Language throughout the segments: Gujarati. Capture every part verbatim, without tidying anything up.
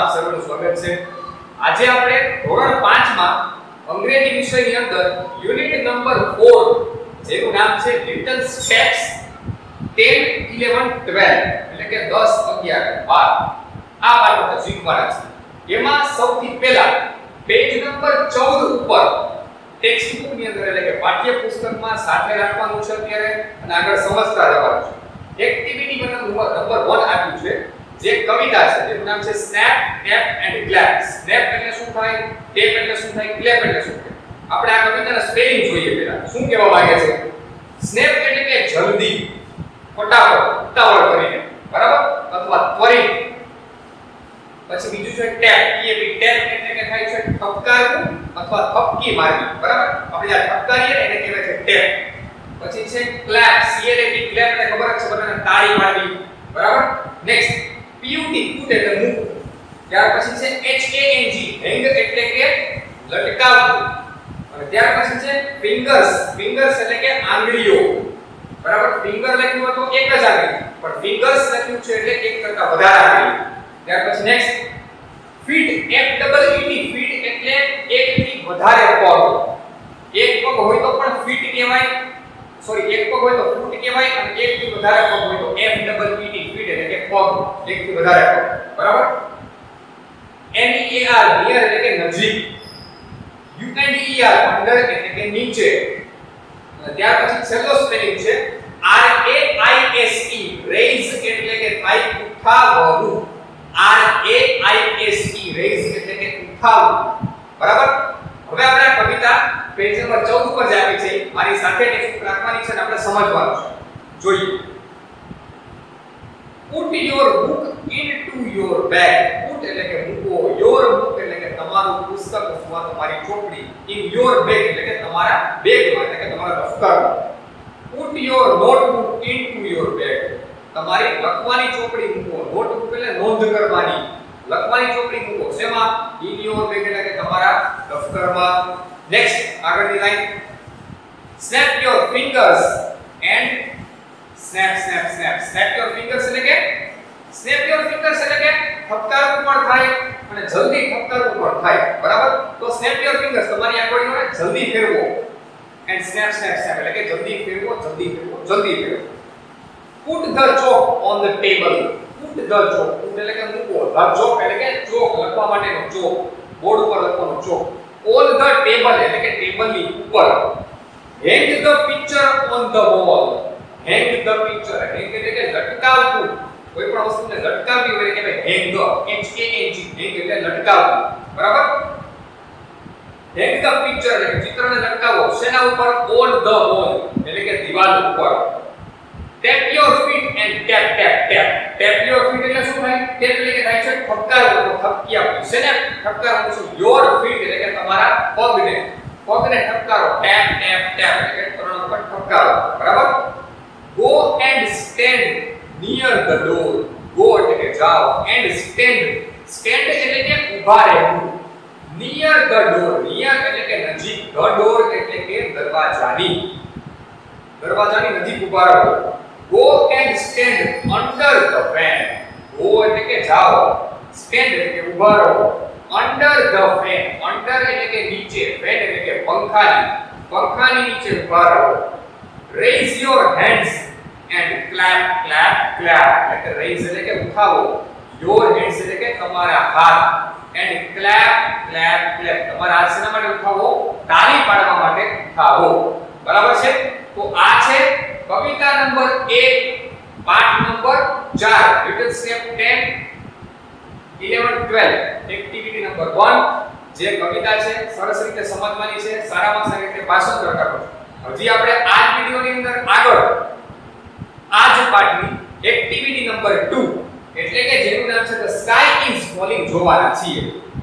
આપ સર્વનું સ્વાગત છે। આજે આપણે ધોરણ પાંચ માં અંગ્રેજી વિષયની અંદર યુનિટ નંબર ચાર જેનું નામ છે લિટલ સ્ટેપ્સ દસ, eleven, twelve એટલે કે દસ, અગિયાર, બાર આ પાઠ આપણે શીખવાના છે। એમાં સૌથી પહેલા પેજ નંબર ચૌદ ઉપર ટેક્સ્ટ બુક ની અંદર એટલે કે પાઠ્ય પુસ્તકમાં સાથે રાખવાનું છે અત્યારે અને આગળ સમજતા જવાનું છે। એક્ટિવિટી નંબર નંબર એક આપ્યું છે જે કવિતા છે જેનું નામ છે snap, tap and clap. Snap એટલે શું થાય, ટેપ એટલે શું થાય, ક્લેપ એટલે શું થાય। આપણે આ કવિતાના સ્પેલિંગ જોઈએ પહેલા। શું કહેવા માંગે છે? સ્નેપ એટલે કે જલ્દી, ફટાફટ, ઉતાવળ કરીને, બરાબર, અથવા ત્વરિત। પછી બીજું છે ટેપ, ટેપ એટલે કે થાય છે ઠપકારવું અથવા થપકી મારવી, બરાબર। આપણે આ ઠપકારીએ એને કહેવાય છે ટેપ। પછી છે ક્લેપ, ક્લેપ એટલે ખબર જ છે બધાને તાળી પાડવી, બરાબર। નેક્સ્ટ પીયુટી, પુટ એટલે મૂકવું। ત્યાર પછી છે એચએએનજી, હેંગ એટલે કે લટકાવવું। અને ત્યાર પછી છે ફિંગર્સ, ફિંગર્સ એટલે કે આંગળીઓ, બરાબર। ફિંગર લખ્યું હોય તો એક જ આંગળી, પણ ફિંગર્સ લખ્યું છે એટલે એક કરતા વધારે આંગળી। ત્યાર પછી next feet, F double E T, feet એટલે એક થી વધારે પગ। એક પગ હોય તો પણ ફીટ કહેવાય, સોરી એક પગ હોય તો ફૂટ કહેવાય અને એક થી વધારે પગ હોય તો F double E T, feet એટલે કે પગ, એક થી વધારે પગ, બરાબર। એન ઈ આર, નિયર એટલે કે નજીક। U N E R, under એટલે કે નીચે। અને ત્યાર પછી છેલ્લો સ્પેલિંગ છે R A I S E, raise એટલે કે થાય ઉઠાવવું। R A I S E, raise એટલે કે ઉઠાવવું, બરાબર। હવે આપણે આ કવિતા પેજ નંબર ચૌદ ઉપર જ આપી છે, મારી સાથે ટેક્સ્ટ રાખવાની છે અને આપણે સમજવાનું છે। જોઈએ, put your book into your bag। put એટલે કે મૂકો, your book એટલે કે તમારું પુસ્તક અથવા તમારી ચોપડી, in your bag એટલે કે તમારા બેગમાં એટલે કે તમારા દફતરમાં। put your notebook into your bag, તમારી લખવાની ચોપડી મૂકો। નોટબુક એટલે નોંધ કરવાની, લખવાની ચોપડી મૂકો શેમાં? in your bag એટલે કે તમારા દફતરમાં। નેક્સ્ટ આગળની line, snap your fingers and snap snap snap snap your fingers એટલે કે snap your fingers એટલે કે ઠપકારવું પણ થાય અને જલ્દી ઠપકારવું પણ થાય, બરાબર। તો snap your fingers તમારી આંગળીઓને જલ્દી ફેરવો and snap snap snap એટલે કે જલ્દી ફેરવો, જલ્દી ફેરવો, જલ્દી ફેરવો। put the chalk on the table। put the chalk, put એટલે કે મૂકો, the chalk એટલે કે ચોક, લખવા માટેનો ચોક, બોર્ડ ઉપર લખવાનો ચોક। on the table એટલે કે ટેબલની ઉપર। hang the picture on the wall। hang the picture, hang એટલે કે લટકાવવું, કોઈ પણ વસ્તુને લટકાવવી હોય એટલે કે hang, H A N G, hang એટલે લટકાવવું, બરાબર। hang the picture એટલે કે ચિત્રને લટકાવો શેના ઉપર? on the wall એટલે કે દિવાલ ઉપર। tap your feet and tap tap tap। tap your feet એટલે શું થાય? tap એટલે કે થાય છે ઠપકારવું, થપકી આપવું। શેને ઠપકારવું છે? your feet એટલે કે તમારા પગને, પગને ઠપકારો, tap tap tap એટલે કે ત્રણ વખત ઠપકારો, બરાબર। go and stand near the door। go એટલે કે જાઓ, and stand, stand એટલે કે ઊભા રહેવું, near the door, near એટલે કે નજીક, the door એટલે કે દરવાજાની, દરવાજાની નજીક ઊભા રહો। go and stand under the fan। go એટલે કે જાઓ, stand એટલે કે ઊભા રહો, under the fan, under એટલે કે નીચે, fan એટલે કે પંખાની, પંખાની નીચે ઊભા રહો। raise your hands and clap clap clap એટલે કે raise એટલે કે ઉઠાવો, your hands એટલે કે તમારા હાથ, and clap clap clap તમારા હાથ શેના માટે ઉઠાવો? તાળી પાડવા માટે ઉઠાવો, બરાબર છે। તો આ છે કવિતા નંબર એક, પાઠ નંબર ચાર, લિટલ સ્ટેપ દસ, eleven, twelve, એક્ટિવિટી નંબર એક, જે કવિતા છે સરસ રીતે સમજવાની છે, સારામાં સારી રીતે ભાષાંતર કરવાનું છે। હજી આપણે આ વિડિયોની અંદર આગળ આ જ પાઠની એક્ટિવિટી નંબર બે એટલે કે જેનું નામ છે ધ સ્કાય ઇઝ ફોલિંગ જોવાના છીએ।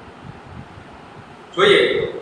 જોઈએ,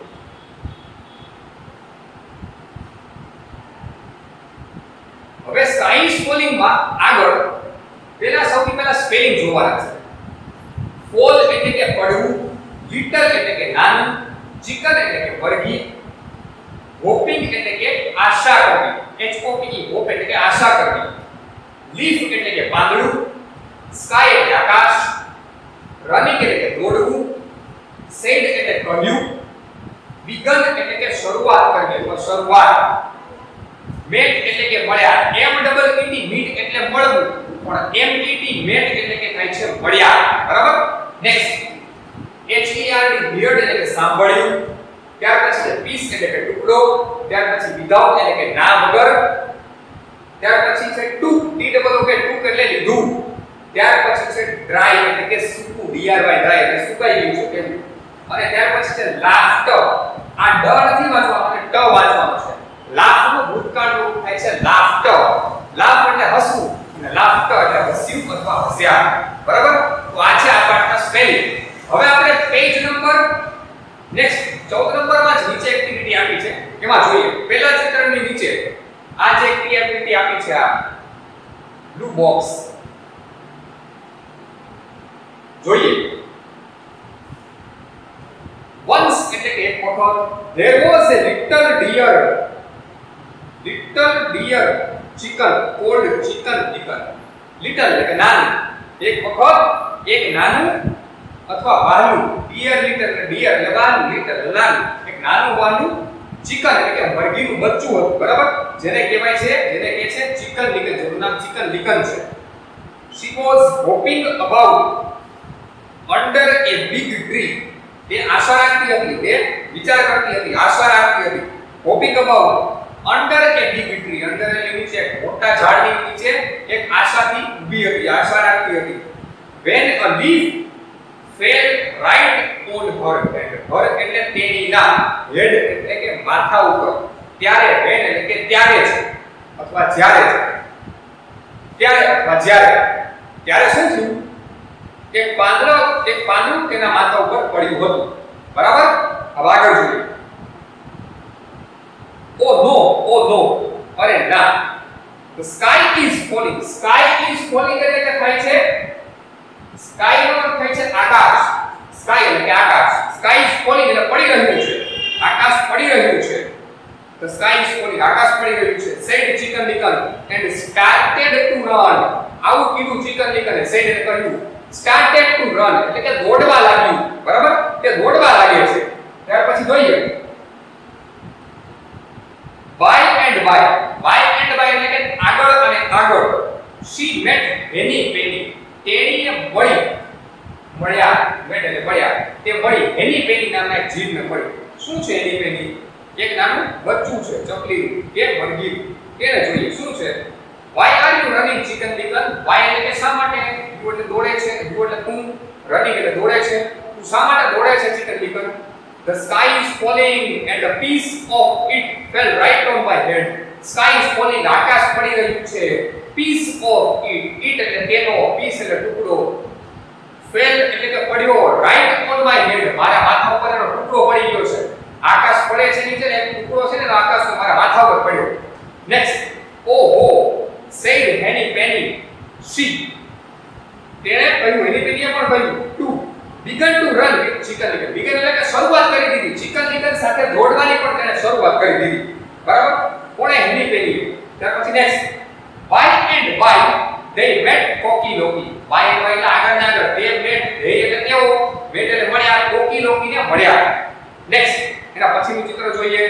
હવે સ્કાય ઇઝ ફોલિંગ માં આગળ પહેલા સૌથી પહેલા સ્પેલિંગ જોવાના છે। ફોલ એટલે કે પડવું, લિટલ એટલે કે નાનું, ચિકન એટલે કે વર્ગી, હોપિંગ એટલે કે આશા કરવી, H O P E, hope એટલે કે આશા કરવી, લીફ એટલે કે પાંદડું, સ્કાય એટલે આકાશ, રનિંગ એટલે કે દોડવું, સેડ એટલે કહ્યું, બીગન એટલે કે શરૂઆત કરવી અથવા શરૂઆત, મેટ એટલે કે મળ્યા, એમ ડબલ ઈટી મીટ એટલે મળવું, પણ એમ ઈટી મેટ એટલે કે થાય છે મળ્યા, બરાબર. Next H E R D heard એટલે કે સાંભળ્યું, ત્યાર પછી પીસ એટલે કે ટુકડો, ત્યાર પછી વિધાઉટ એટલે કે ના વગર, ત્યાર પછી છે ટુક ટી ડબલ ઓ કે ટુક એટલે લીધું, ત્યાર પછી છે ડ્રાય એટલે કે સૂકું, ડી આર વાય ડ્રાય એટલે સુકાઈ ગયું છે તેમ, અને ત્યાર પછી છે લાફ્ટર. આ ડ નથી વાંચવાનું અને ટ વાંચવાનું છે. લાફ નું ભૂતકાળ રૂપ થાય છે લાફ્ટર. લાફ એટલે હસવું અને લાફ્ટર એટલે હસ્યું અથવા હસ્યા, બરાબર. તો આ છે આ પાઠના સ્પેલિંગ. હવે આપણે પેજ નંબર નેક્સ્ટ ચૌદ નંબરમાં જ નીચે એક્ટિવિટી આપી છે એમાં જોઈએ. પહેલા ચિત્રની નીચે આ જે એક્ટિવિટી આપી છે આ બ્લુ બોક્સ જોઈએ. once એટલે કે એક વખત there was a little deer little deer chicken called chicken chicken. little એટલે કે નાનું, એક વખત એક નાનું અથવા વાલું, deer little એટલે deer એટલે વાલું, little એટલે નાનું, એક નાનું વાલું chicken એટલે કે મરઘીનું બચ્ચું હતું, બરાબર. જેને કહેવાય છે જેને કહે છે chicken licken, જેનું નામ chicken licken છે. she was hopping about under a big tree. તે આશા રાખતી હતી, તે વિચાર કરતી હતી, આશા રાખતી હતી. Hopping about under a big tree, under એટલે નીચે મોટા ઝાડની નીચે એક આશાથી ઊભી હતી, આશા રાખતી હતી. when a leaf fell right on her head, her એટલે તેણીના, head એટલે કે માથા ઉપર, ત્યારે when એટલે કે ત્યારે છે અથવા જ્યારે છે, ત્યારે અથવા જ્યારે, ત્યારે શું થયું? એક પાંદડું એક પાંદડું તેના માથા ઉપર પડ્યું હતું, બરાબર. હવે આગળ જોઈએ. ઓ નો, ઓ નો, અરે ના. the sky is falling. sky is falling એટલે કે થાય છે sky નો અર્થ થાય છે આકાશ. sky એટલે કે આકાશ. sky is falling એટલે પડી રહ્યું છે, આકાશ પડી રહ્યું છે. the sky is falling, આકાશ પડી રહ્યું છે. said chicken licken and started to run. આવું કીધું chicken licken એ said એટલે કહ્યું. started to run એટલે કે દોડવા લાગ્યું, બરાબર. તે દોડવા લાગે છે. ત્યાર પછી જોઈએ by and by. by and by એટલે કે આગળ અને આગળ. she met Henny Penny. તેણીએ મળી, મળ્યા, met એટલે મળ્યા, તે મળી Henny Penny નામના એક જીવને મળી. શું છે Henny Penny? એક નાનું બચ્ચું છે, ચકલીનું કે મરઘીનું. તેને જોઈએ શું છે. why are you running chicken licken? why એટલે કે શા માટે? you એટલે દોડે છે, you એટલે તું, running એટલે દોડે છે, તું શા માટે દોડે છે chicken licken? the sky is falling and a piece of it fell right on my head. sky is falling આકાશ પડી રહ્યું છે, piece of it, it એટલે તેનો, piece એટલે ટુકડો, fell એટલે કે પડ્યો right on my head મારા માથા ઉપર એનો ટુકડો પડી ગયો છે. આકાશ પડે છે નીચે ને એક ટુકડો છે ને આકાશ મારા માથા ઉપર પડ્યો. Next oh oh said Henny Penny. she તેણે કહ્યું, Henny Penny એ પણ કહ્યું, to began to run with chicken licken. began એટલે કે શરૂઆત કરી દીધી, chicken licken સાથે દોડવાની પણ તેણે શરૂઆત કરી દીધી, બરાબર. કોણે? Henny Penny. ત્યાર પછી next by and by they met Cocky Locky. by and by એટલે આગળ ના આગળ, they met, they એટલે તેઓ, met એટલે મળ્યા, Cocky Locky ને મળ્યા. નેક્સ્ટ એના પછીનું ચિત્ર જોઈએ.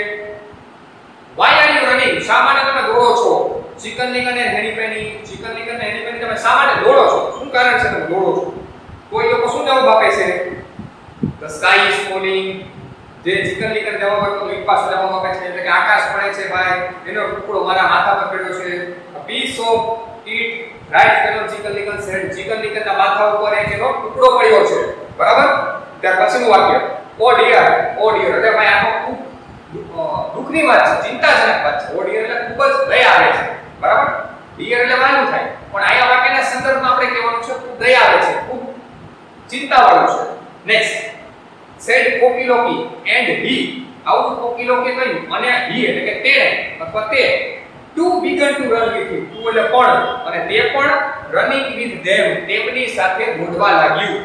why are you running? શા માટે તમે દોડો છો? chicken licken અને Henny Penny, chicken licken અને Henny Penny તમે શા માટે દોડો છો? શું કારણ છે તમે દોડો છો? કોઈ લોકો શું જવાબ આપે છે? the sky is falling. જે chicken licken જવાબ આપે તો એક પાછો જવાબ આપે છે એટલે કે આકાશ પડે છે ભાઈ, એનો ટુકડો મારા માથા પર પડ્યો છે. a piece of it right fell on chicken licken's head. chicken licken ના માથા ઉપર એનો ટુકડો પડ્યો છે, બરાબર. ત્યાર પછીનું વાક્ય oh dear, oh dear એટલે ભાઈ આનો ખૂબ દુઃખની વાત છે, ચિંતાજનક વાત છે. oh dear એટલે ખૂબ જ દયા આવે છે, બરાબર. dear એટલે વાલું થાય, પણ આયા વાક્યના સંદર્ભમાં આપણે કહેવાનું છે ખૂબ દયા આવે છે, ખૂબ ચિંતાવાળું છે. Next said Cocky Locky and he. આવું Cocky Locky કહ્યું અને he એટલે કે તેણે અથવા તે to began to run with him. to એટલે પણ, અને તે પણ running with them તેમની સાથે દોડવા લાગ્યું.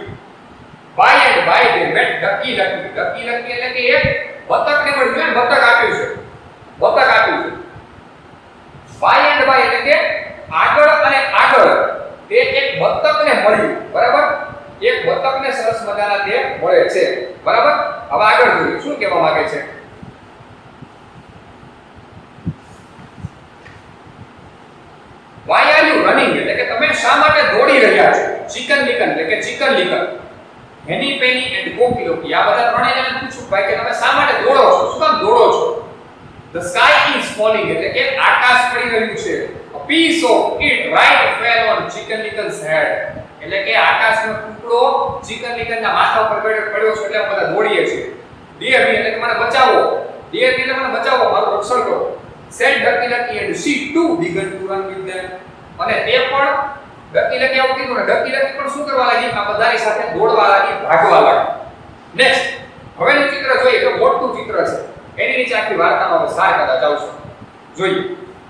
by and by they met Ducky Lucky. Ducky Lucky એટલે કે એક બતકને મળ્યું, બતક આપ્યું છે, બતક આપ્યું છે. by and by એટલે કે આગળ અને આગળ તે એક બતકને મળ્યું, બરાબર. એક બતકને સરસ મજાના તે મળે છે બરાબર હવે આગળ જોઈએ શું કહેવા માંગે છે why are you running એટલે કે તમે શા માટે દોડી રહ્યા છો ચિકન લિકન એટલે કે Chicken Licken Henny Penny and Cocky Locky આ બધા ત્રણેય જણાને પૂછું ભાઈ કે તમે શા માટે દોડો છો શું કામ દોડો છો the sky is falling એટલે કે આકાશ પડી રહ્યું છે a piece of it right fell on chicken licon's head એટલે કે આકાશનો ટુકડો ચિકન લિકનના માથા ઉપર પડ્યો છે એટલે બધા દોડીએ છીએ dear me એટલે કે મને બચાવો dear me એટલે મને બચાવો મારું રક્ષણ કરો said Ducky Lucky and she too began to run with them અને તે પણ Ducky Lucky આવું કીધું ને Ducky Lucky પણ શું કરવા લાગી આ બધાની સાથે દોડવા લાગી ભાગવા લાગી નેક્સ્ટ હવેનું ચિત્ર જોઈએ તો મોટું ચિત્ર છે એની નીચે આખી વાર્તાનો સાર કદાચ આવશે જોઈએ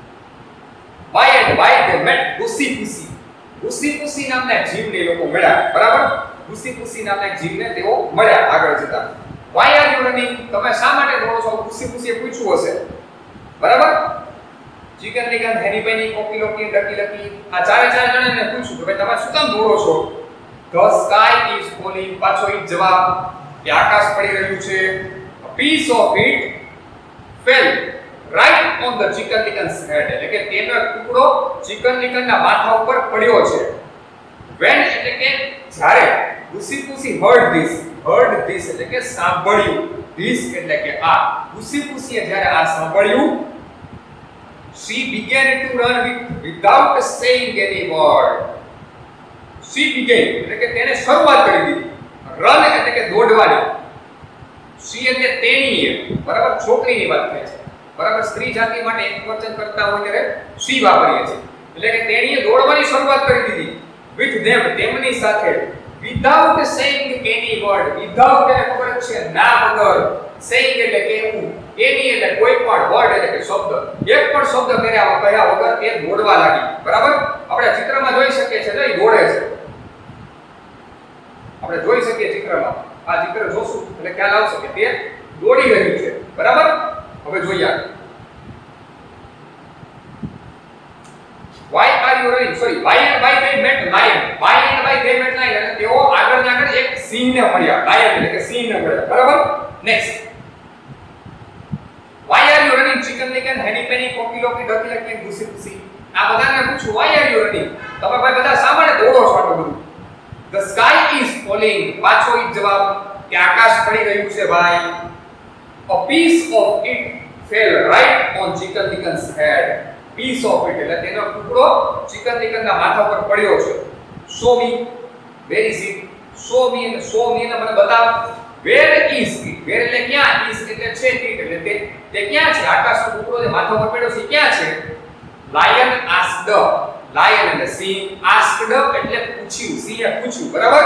by and by they met Goosey Poosey Goosey Poosey નામના જીવને લોકો મળ્યા બરાબર Goosey Poosey નામના જીવને તેઓ મળ્યા આગળ જતા why are you running તમે શા માટે દોડો છો Goosey Poosey પૂછ્યું હશે બરાબર Chicken Licken Henny Penny Cocky Locky Ducky Lucky આ ચારે ચાર જણાને પૂછ્યું કે ભાઈ તમે શું કામ દોડો છો the sky is falling પાછો ઈ જવાબ કે આકાશ પડી રહ્યું છે a piece of it fell right on the chicken licon's head એટલે કે તેનો ટુકડો ચિકન લિકનના માથા ઉપર પડ્યો છે when એટલે કે જ્યારે Goosey Poosey heard this heard this એટલે કે સાંભળ્યું this એટલે કે આ Goosey Poosey જ્યારે આ સાંભળ્યું she began to run with, without saying any word she began એટલે કે તેને શરૂઆત કરી દીધી run એટલે કે દોડવાની she એટલે તેણીએ બરાબર છોકરીની વાત થાય છે બરાબર સ્ત્રી જાતિ માટે એકવચન કરતા હોય ત્યારે she વાપરીએ છે એટલે કે તેણીએ દોડવાની શરૂઆત કરી દીધી with them તેમની સાથે without saying any word without એટલે ખબર છે ના વગર saying એટલે કહેવું any એટલે કોઈ પણ વર્ડ એટલે કે શબ્દ એક પણ શબ્દ કર્યા કહ્યા વગર તે દોડવા લાગી બરાબર આપણે ચિત્રમાં જોઈ શકીએ છીએ એ દોડે છે આપણે જોઈ શકીએ ચિત્રમાં આ ચિત્ર જોશું એટલે ખ્યાલ આવશે કે તે દોડી રહ્યું છે બરાબર હવે જોઈએ why are you running sorry why and why they met lion why and why they met lion એટલે તેઓ આગળ ને આગળ એક સિંહને મળ્યા lion એટલે કે સિંહને મળ્યા બરાબર next why are you running chicken licken henny penny cocky locky ducky lucky and goosey poosey આ બધાને પૂછું why are you running તમે ભાઈ બધા શા માટે દોડો છો આટલું બધું the sky is falling પાછો ઈ જવાબ કે આકાશ પડી રહ્યું છે ભાઈ a piece of it fell right on chicken licken's head piece of it એટલે તેનો ટુકડો ચિકન લિકનના માથા પર પડ્યો છે show me where is it show me and show me ને મને બતાવ where is it where એટલે ક્યાં is એટલે છે it એટલે તે તે ક્યાં છે આકાશનો ટુકડો જે માથા પર પડ્યો છે ક્યાં છે lion asked lion એટલે સિંહ asked એટલે પૂછ્યું સિંહે પૂછ્યું બરાબર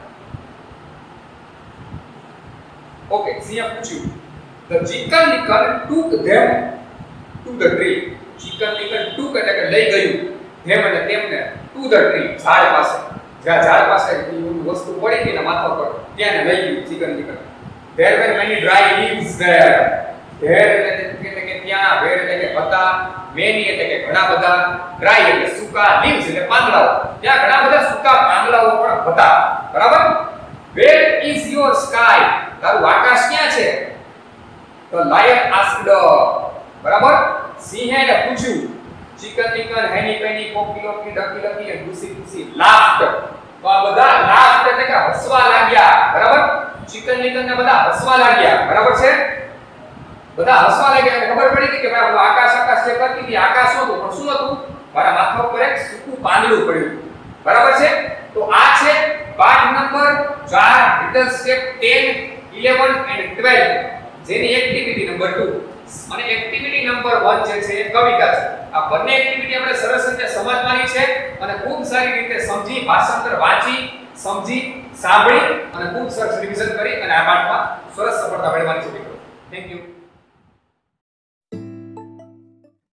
ઓકે સિંહે પૂછ્યું the chicken licken took them to the tree chicken licken took એટલે કે લઈ ગયું them એટલે તેમને to the tree ઝાડ પાસે જ્યાં ઝાડ પાસે વસ્તુ પડી ગઈ ને માથા પર ત્યાં લઈ ગયું chicken licken there were many dry leaves there there એટલે કે ત્યાં where એટલે કે હતા many એટલે કે ઘણા બધા dry એટલે સૂકા leaves એટલે પાંદડાઓ ત્યાં ઘણા બધા સૂકા પાંદડાઓ પણ હતા બરાબર where is your sky તારું આકાશ ક્યાં છે તો lion asked બરાબર સિંહે ને પૂછ્યું chicken licken henny penny cocky locky ducky lucky and goosey poosey laughed તો આ બધા laughed એટલે કે હસવા લાગ્યા બરાબર chicken licken ને બધા હસવા લાગ્યા બરાબર છે બધા હસવા લાગ્યા એટલે ખબર પડી ગઈ કે ભાઈ હું આકાશ આકાશ જે કરતી હતી આકાશ હતું પણ શું હતું મારા માથા ઉપર એક સૂકું પાંદડું પડ્યું બરાબર છે તો આ છે પાઠ નંબર ચાર little step ten eleven and twelve જેની એક્ટિવિટી નંબર two અને એક્ટિવિટી નંબર one જે છે એ કવિતા છે આ બંને એક્ટિવિટી આપણે સરસ રીતે સમજવાની છે અને ખૂબ સારી રીતે સમજી ભાષાંતર વાંચી સમજી સાંભળી અને ખૂબ સરસ રિવિઝન કરી અને આ પાઠમાં સરસ સફળતા મેળવવાની છે મિત્રો થેન્ક યુ